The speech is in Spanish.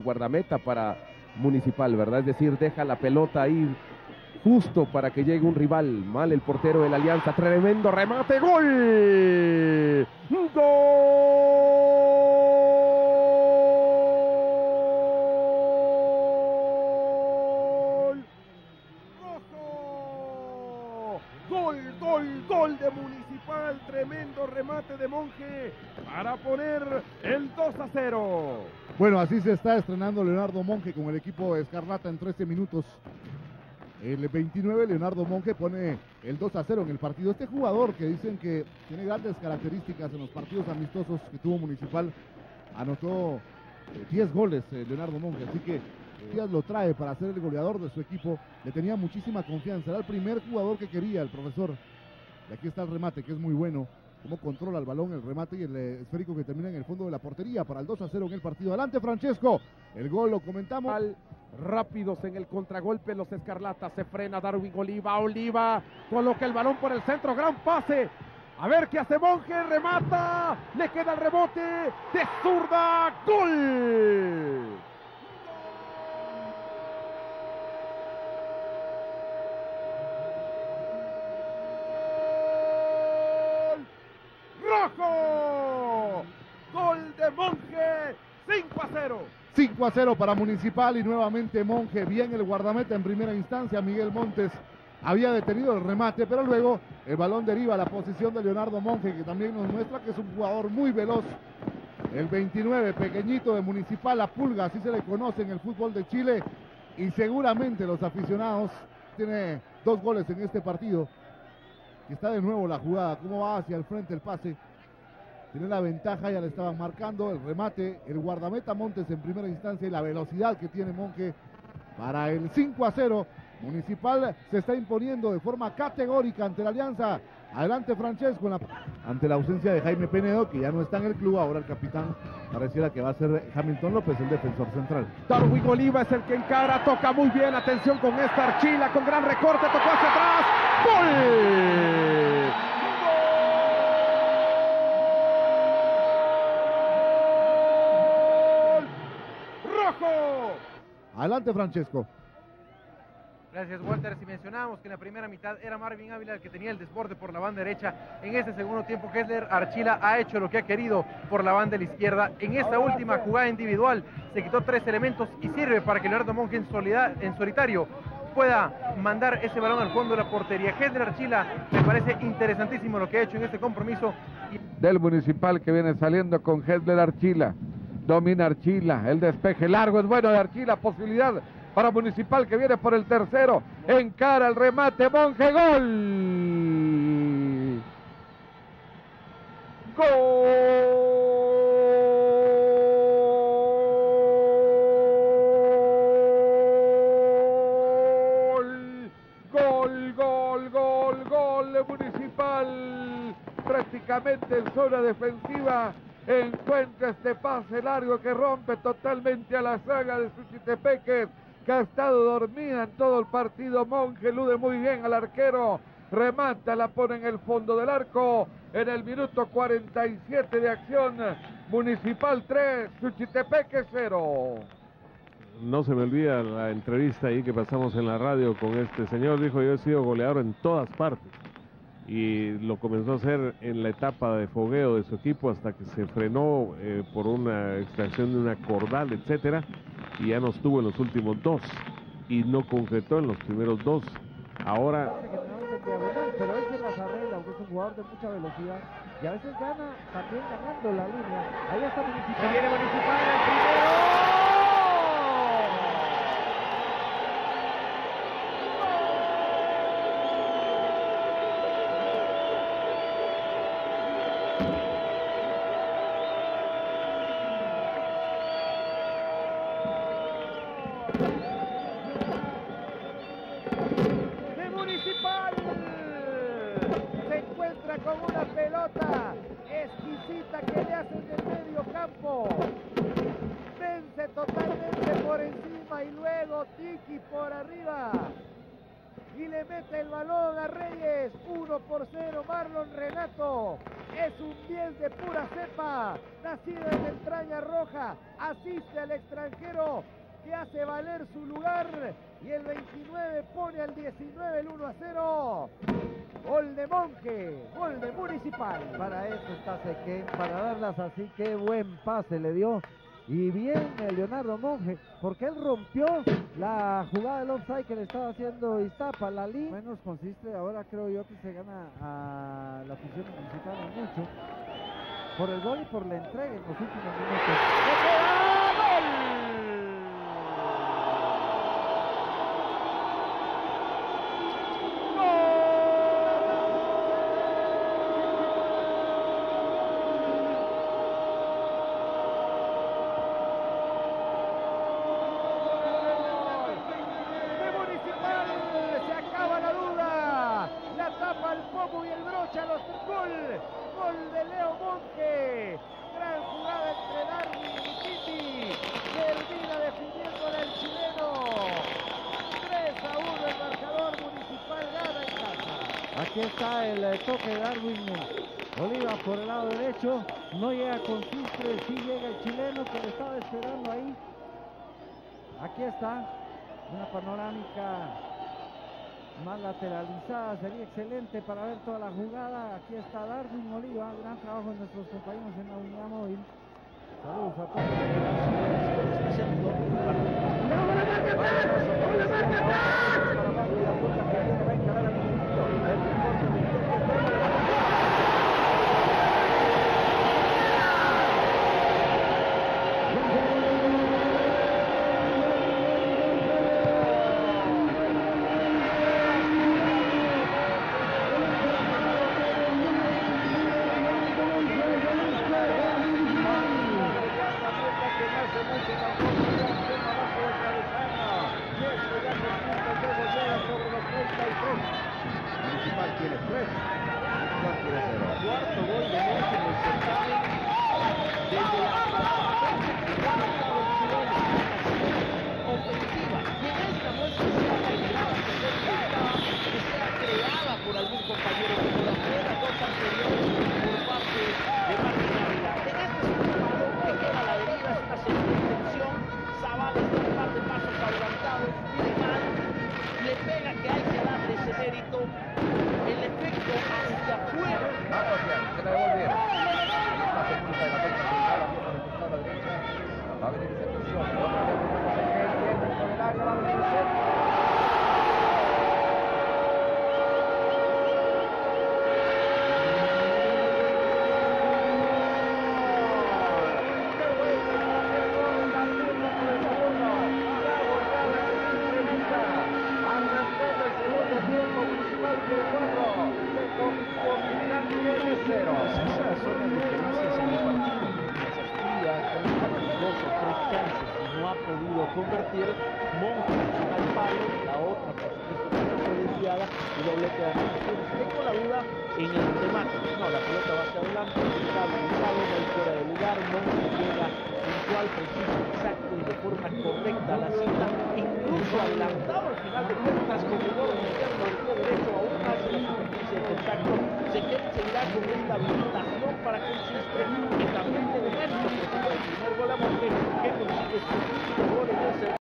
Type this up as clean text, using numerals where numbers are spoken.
guardameta para Municipal, ¿verdad? Es decir, deja la pelota ahí justo para que llegue un rival. Mal el portero de la Alianza, tremendo remate, ¡gol! ¡Gol! ¡Rojo! ¡Gol de Municipal! Tremendo remate de Monje para poner el 2-0. Bueno, así se está estrenando Leonardo Monje con el equipo Escarlata en 13 minutos. El 29, Leonardo Monje pone el 2-0 en el partido. Este jugador que dicen que tiene grandes características en los partidos amistosos que tuvo Municipal, anotó 10 goles Leonardo Monje, así que Díaz lo trae para ser el goleador de su equipo. Le tenía muchísima confianza, era el primer jugador que quería el profesor. Y aquí está el remate, que es muy bueno. Cómo controla el balón, el remate y el esférico que termina en el fondo de la portería para el 2-0 en el partido. Adelante, Francesco. El gol lo comentamos. Rápidos en el contragolpe los Escarlatas. Se frena Darwin Oliva. Oliva coloca el balón por el centro. Gran pase. A ver qué hace Monje. Remata. Le queda el rebote. De zurda. ¡Gol! ¡Rojo! ¡Gol de Monje! 5-0. 5-0 para Municipal y nuevamente Monje. Bien el guardameta en primera instancia. Miguel Montes había detenido el remate, pero luego el balón deriva a la posición de Leonardo Monje, que también nos muestra que es un jugador muy veloz. El 29, pequeñito de Municipal, la pulga, así se le conoce en el fútbol de Chile. Y seguramente los aficionados, tiene 2 goles en este partido. Y está de nuevo la jugada, cómo va hacia el frente el pase. Tiene la ventaja, ya le estaban marcando el remate, el guardameta Montes en primera instancia y la velocidad que tiene Monje para el 5-0. Municipal se está imponiendo de forma categórica ante la Alianza. Adelante Francesco, ante la ausencia de Jaime Penedo, que ya no está en el club. Ahora el capitán pareciera que va a ser Hamilton López, el defensor central. Darwin Oliva es el que encara, toca muy bien, atención con esta Archila, con gran recorte, tocó hacia atrás. ¡Gol! ¡Rojo! Adelante Francesco. Gracias, Walter. Si mencionábamos que en la primera mitad era Marvin Ávila el que tenía el desborde por la banda derecha, en este segundo tiempo Kessler Archila ha hecho lo que ha querido por la banda de la izquierda. En esta última jugada individual se quitó 3 elementos y sirve para que Leonardo Monje en solitario pueda mandar ese balón al fondo de la portería. Kessler Archila, me parece interesantísimo lo que ha hecho en este compromiso. Del Municipal, que viene saliendo con Kessler Archila. Domina Archila, el despeje largo es bueno de Archila, posibilidad para Municipal que viene por el tercero, encara el remate, Monje, gol. Gol de Municipal, prácticamente en zona defensiva. Encuentra este pase largo que rompe totalmente a la saga de Suchitepeques, que ha estado dormida en todo el partido. Monje elude muy bien al arquero, remata, la pone en el fondo del arco en el minuto 47 de acción. Municipal 3, Suchitepeques 0. No se me olvida la entrevista ahí que pasamos en la radio con este señor. Dijo: yo he sido goleador en todas partes. Y lo comenzó a hacer en la etapa de fogueo de su equipo hasta que se frenó por una extracción de una cordal, etcétera, y ya no estuvo en los últimos 2 y no concretó en los primeros 2. Ahora pero él se las arregla, aunque es un jugador de mucha velocidad y a veces gana también ganando la línea. Ahí está Municipal. Se viene Municipal, el primero. Con una pelota exquisita que le hacen del medio campo, vence totalmente por encima y luego Tiki por arriba, y le mete el balón a Reyes. 1-0 Marlon Renato. Es un 10 de pura cepa, nacido en entraña roja, asiste al extranjero que hace valer su lugar y el 29 pone al 19 el 1-0. Gol de Monje, gol de Municipal. Para eso está Sequén, para darlas así, qué buen pase le dio. Y bien Leonardo Monje, porque él rompió la jugada del offside que le estaba haciendo Iztapa. La línea menos consiste, ahora creo yo que se gana a la afición municipal mucho por el gol y por la entrega en los últimos minutos. Al pomo y el broche a los gol de Leo Monje, gran jugada entre Darwin y Titi, termina definiéndole al chileno. 3-1 el marcador, Municipal gana en casa. Aquí está el toque de Darwin Oliva por el lado derecho, no llega con Sistre, sí llega el chileno que le estaba esperando ahí. Aquí está una panorámica más lateralizada, sería excelente para ver toda la jugada. Aquí está Darwin Oliva, gran trabajo de nuestros compañeros en la unidad móvil. Saludos a todos. Municipal tiene 3. Cuarto gol de Monje en el certamen desde la ofensiva. Y en esta muestra se ha generado que sea creada por algún compañero como la primera dos anteriores por parte de Martín Ávila. En este segundo balón que queda a la deriva es una segunda intención. Zavala está un par de pasos adelantados, mire mal, le pega que hay que darle ese mérito. El efecto hacia afuera. Se la devolvieron. La segunda de la pelota central, abierta de costado a la derecha. Va a venir Servicio. Otra vez dentro del área, va a venir el centro. Convertir Monje al palo, la otra por supuesto fue desviada y doblete de anotaciones. Tengo la duda en el remate. No, la pelota va hacia adelante, está habilitado, no hay fuera de lugar, Monje llega puntual, preciso, exacto y de forma correcta a la cita, incluso adelantado al final de cuentas con el gol interno del pie derecho aún más de la superficie de contacto. Se seguirá con esta habilitación para que insiste que también tiene mérito, porque fue el primer gol a Monje que consigue su